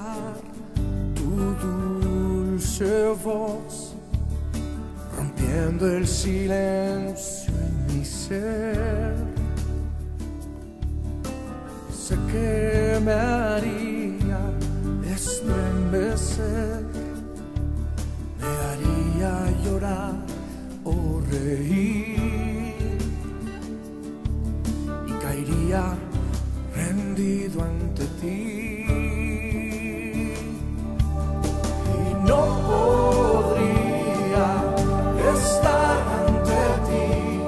escuchar tu dulce voz, rompiendo el silencio en mi ser. Sé que me haría estremecer, me haría llorar o reír, y caería rendido ante ti. Y no podría estar ante ti,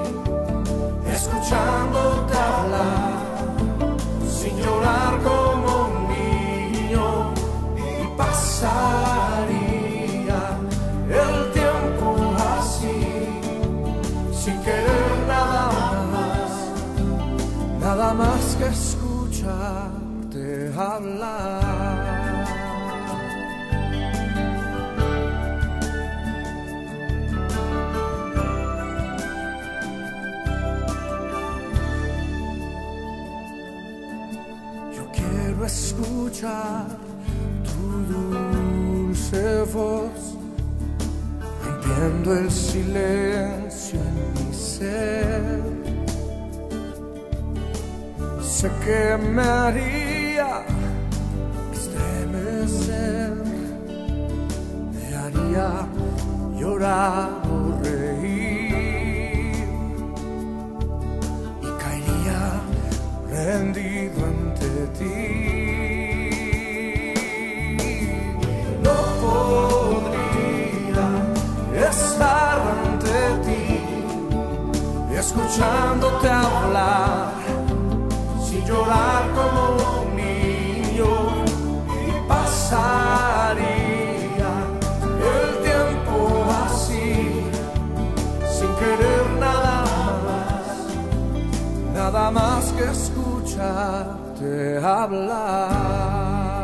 escuchándote hablar, sin llorar como un niño, y pasaría el tiempo así, sin querer nada más que escucharte hablar. Yo quiero escuchar tu dulce voz, rompiendo el silencio en mi ser. Sé que me haría estremecer, me haría llorar o reír, y caería rendido ante ti. No podría estar ante ti, escuchándote hablar, llorar como un niño, y pasaría el tiempo así, sin querer nada más que escucharte hablar.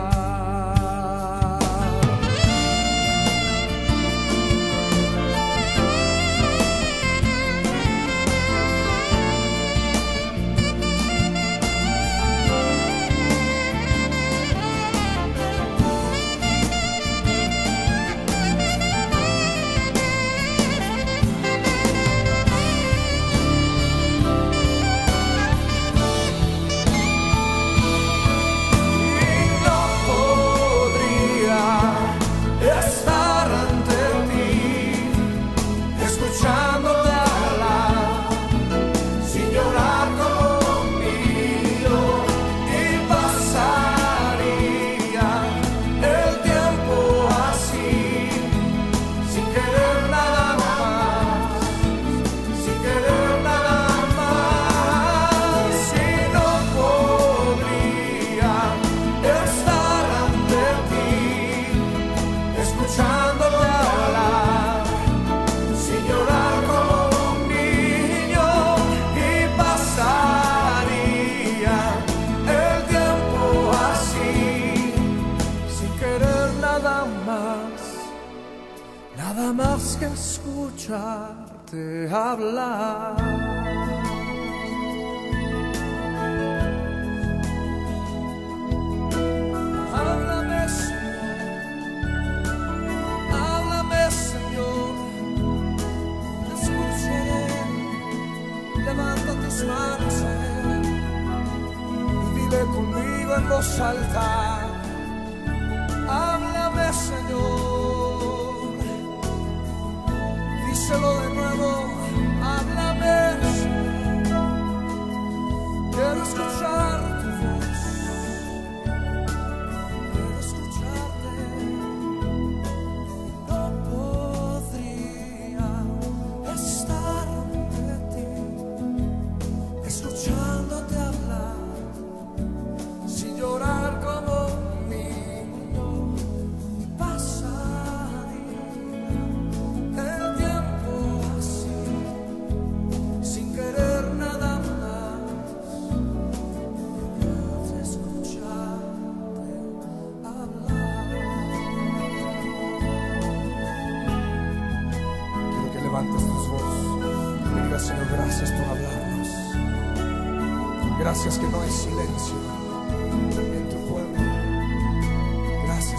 Nada más que escucharte hablar. Háblame, Señor, te escucharé. Levanta tus manos a Él y dile conmigo en voz alta: háblame, Señor. Díselo de nuevo: háblame, quiero escuchar tu voz, quiero escucharte. No podría estar ante ti, escuchándote hablar, sin llorar como un niño, y pasaría el tiempo así, sin querer nada más que escucharte hablar. Quiero que levantes tus voces y digas: Señor, gracias por hablarnos. Gracias que no hay silencio en tu pueblo. Gracias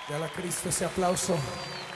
Dale a Cristo ese aplauso.